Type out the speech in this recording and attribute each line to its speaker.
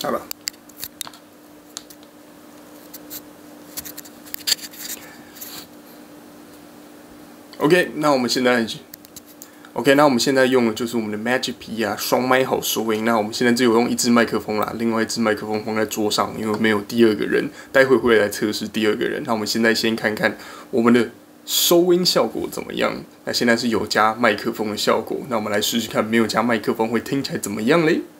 Speaker 1: 好了。OK， 那我们现在用的就是我们的 Magic P 啊，双麦好收音。那我们现在只有用一支麦克风啦，另外一支麦克风放在桌上，因为没有第二个人，待会会来测试第二个人。那我们现在先看看我们的收音效果怎么样。那现在是有加麦克风的效果，那我们来试试看没有加麦克风会听起来怎么样嘞？